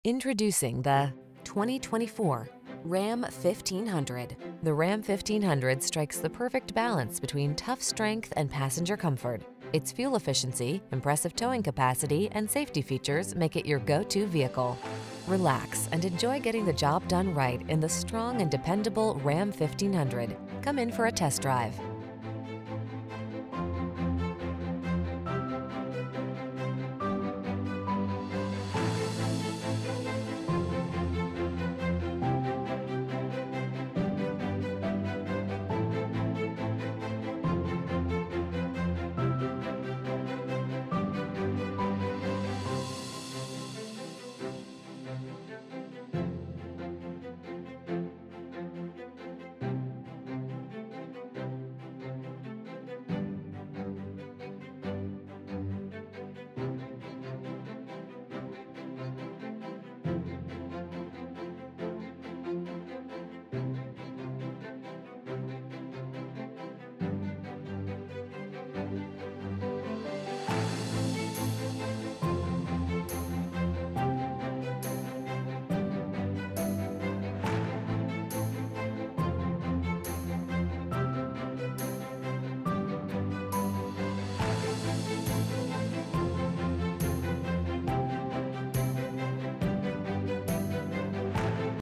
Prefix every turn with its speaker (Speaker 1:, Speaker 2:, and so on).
Speaker 1: Introducing the 2024 Ram 1500. The Ram 1500 strikes the perfect balance between tough strength and passenger comfort. Its fuel efficiency, impressive towing capacity, and safety features make it your go-to vehicle. Relax and enjoy getting the job done right in the strong and dependable Ram 1500. Come in for a test drive.